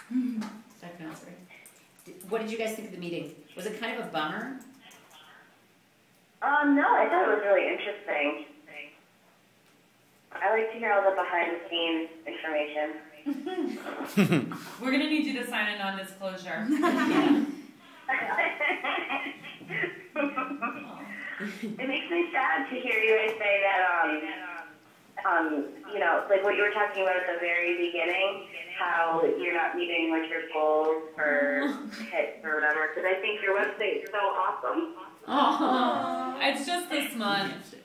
Sorry. What did you guys think of the meeting? Was it kind of a bummer? No, I thought it was really interesting. I like to hear all the behind-the-scenes information. We're going to need you to sign a non-disclosure. It makes me sad to hear you guys say that, you know, like what you were talking about at the very beginning, how you're not meeting like your goals for hits or whatever, because I think your website is so awesome. Oh, it's just this month.